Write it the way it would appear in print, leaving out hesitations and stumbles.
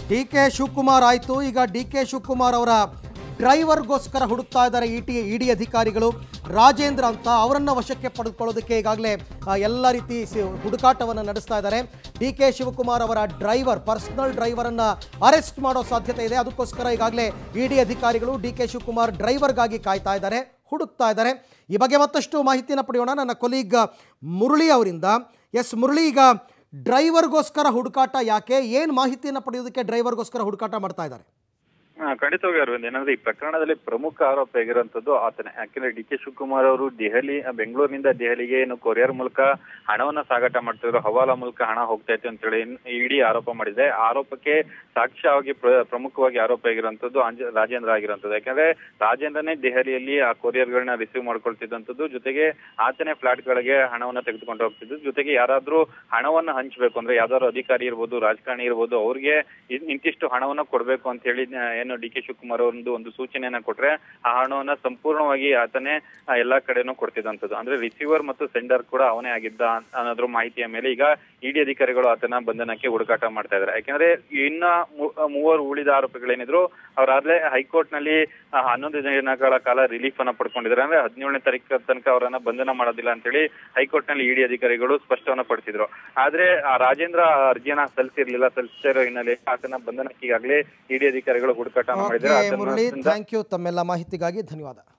D K Shivakumar ಆಯಿತು. ಈಗ D K Shivakumar ಅವರ ಡ್ರೈವರ್ಗೋಸ್ಕರ ಹುಡುಕ್ತಾ ಇದ್ದಾರೆ ಇಡಿ ಅಧಿಕಾರಿಗಳು. ರಾಜೇಂದ್ರ ಅಂತ ಅವರನ್ನು ವಶಕ್ಕೆ ಪಡೆದುಕೊಳ್ಳೋದಕ್ಕೆ ಈಗಾಗಲೇ ಎಲ್ಲ ರೀತಿ ಹುಡುಕಾಟವನ್ನು ನಡೆಸ್ತಾ ಇದ್ದಾರೆ. ಡಿ ಕೆ ಶಿವಕುಮಾರ್ ಅವರ ಡ್ರೈವರ್, ಪರ್ಸನಲ್ ಡ್ರೈವರನ್ನು ಅರೆಸ್ಟ್ ಮಾಡೋ ಸಾಧ್ಯತೆ ಇದೆ. ಅದಕ್ಕೋಸ್ಕರ ಈಗಾಗಲೇ ಇಡಿ ಅಧಿಕಾರಿಗಳು ಡಿ ಕೆ ಶಿವಕುಮಾರ್ ಡ್ರೈವರ್ಗಾಗಿ ಕಾಯ್ತಾ ಇದ್ದಾರೆ, ಹುಡುಕ್ತಾ ಇದ್ದಾರೆ. ಈ ಬಗ್ಗೆ ಮತ್ತಷ್ಟು ಮಾಹಿತಿಯನ್ನು ಪಡೆಯೋಣ ನನ್ನ ಕೊಲೀಗ್ ಮುರಳಿ ಅವರಿಂದ. ಎಸ್ ಮುರಳಿ, ಈಗ ಡ್ರೈವರ್ಗೋಸ್ಕರ ಹುಡುಕಾಟ ಯಾಕೆ, ಏನು ಮಾಹಿತಿಯನ್ನು ಪಡೆಯೋದಕ್ಕೆ ಡ್ರೈವರ್ಗೋಸ್ಕರ ಹುಡುಕಾಟ ಮಾಡ್ತಾ ಇದ್ದಾರೆ? ಖಂಡಿತವಾಗಿ ಅರವಿಂದ್, ಏನಂದ್ರೆ ಈ ಪ್ರಕರಣದಲ್ಲಿ ಪ್ರಮುಖ ಆರೋಪ ಆಗಿರುವಂತದ್ದು ಆತನೇ. ಯಾಕೆಂದ್ರೆ ಡಿ ಕೆ ಶಿವಕುಮಾರ್ ಅವರು ಬೆಂಗಳೂರಿನಿಂದ ದೆಹಲಿಗೆ ಏನು ಕೊರಿಯರ್ ಮೂಲಕ ಹಣವನ್ನ ಸಾಗಾಟ ಮಾಡ್ತಿದ್ರು, ಹವಾಲಾ ಮೂಲಕ ಹಣ ಹೋಗ್ತಾ ಇತ್ತು ಅಂತ ಹೇಳಿ ಇಡೀ ಆರೋಪ ಮಾಡಿದೆ. ಆರೋಪಕ್ಕೆ ಸಾಕ್ಷ್ಯವಾಗಿ ಪ್ರಮುಖವಾಗಿ ಆರೋಪ ಆಗಿರುವಂತದ್ದು ರಾಜೇಂದ್ರ ಆಗಿರುವಂತದ್ದು. ಯಾಕಂದ್ರೆ ರಾಜೇಂದ್ರನೇ ದೆಹಲಿಯಲ್ಲಿ ಆ ಕೊರಿಯರ್ಗಳನ್ನ ರಿಸೀವ್ ಮಾಡ್ಕೊಳ್ತಿದ್ದಂಥದ್ದು, ಜೊತೆಗೆ ಆತನೇ ಫ್ಲಾಟ್ ಗಳಿಗೆ ಹಣವನ್ನ ತೆಗೆದುಕೊಂಡು ಹೋಗ್ತಿದ್ದು. ಜೊತೆಗೆ ಯಾರಾದ್ರೂ ಹಣವನ್ನ ಹಂಚ್ಬೇಕು ಅಂದ್ರೆ ಯಾವ್ದಾದ್ರು ಅಧಿಕಾರಿ ಇರ್ಬೋದು, ರಾಜಕಾರಣಿ ಇರ್ಬೋದು, ಅವ್ರಿಗೆ ಇಂತಿಷ್ಟು ಹಣವನ್ನ ಕೊಡ್ಬೇಕು ಅಂತ ಹೇಳಿ ಡಿ ಕೆ ಶಿವಕುಮಾರ್ ಒಂದು ಸೂಚನೆಯನ್ನ ಕೊಟ್ರೆ ಆ ಹಣವನ್ನ ಸಂಪೂರ್ಣವಾಗಿ ಆತನೇ ಎಲ್ಲಾ ಕಡೆನೂ ಕೊಡ್ತಿದ್ದಂಥದ್ದು. ಅಂದ್ರೆ ರಿಸೀವರ್ ಮತ್ತು ಸೆಂಡರ್ ಕೂಡ ಅವನೇ ಆಗಿದ್ದ ಅನ್ನೋದ್ರ ಮಾಹಿತಿಯ ಮೇಲೆ ಈಗ ಇಡಿ ಅಧಿಕಾರಿಗಳು ಆತನ ಬಂಧನಕ್ಕೆ ಹುಡುಕಾಟ ಮಾಡ್ತಾ ಇದ್ದಾರೆ. ಯಾಕಂದ್ರೆ ಇನ್ನ ಮೂವರು ಉಳಿದ ಆರೋಪಿಗಳೇನಿದ್ರು ಅವರಾದ್ಲೇ ಹೈಕೋರ್ಟ್ ನಲ್ಲಿ 11 ದಿನಗಳ ಕಾಲ ರಿಲೀಫ್ ಅನ್ನ ಪಡ್ಕೊಂಡಿದ್ದಾರೆ. ಅಂದ್ರೆ 17ನೇ ತಾರೀಕು ತನಕ ಅವರನ್ನ ಬಂಧನ ಮಾಡೋದಿಲ್ಲ ಅಂತ ಹೇಳಿ ಹೈಕೋರ್ಟ್ ನಲ್ಲಿ ಇಡಿ ಅಧಿಕಾರಿಗಳು ಸ್ಪಷ್ಟವನ್ನ ಪಡಿಸಿದ್ರು. ಆದ್ರೆ ಆ ರಾಜೇಂದ್ರ ಅರ್ಜಿಯನ್ನ ಸಲ್ಲಿಸ್ತಾ ಇರೋ ಹಿನ್ನೆಲೆ ಆತನ ಬಂಧನಕ್ಕೆ ಈಗಾಗಲೇ ಇಡಿ ಅಧಿಕಾರಿಗಳು ಹುಡುಕಾಟ ಮಾಡಿದ್ದಾರೆ. Murali, thank you. ತಮ್ಮೆಲ್ಲ ಮಾಹಿತಿಗಾಗಿ ಧನ್ಯವಾದ.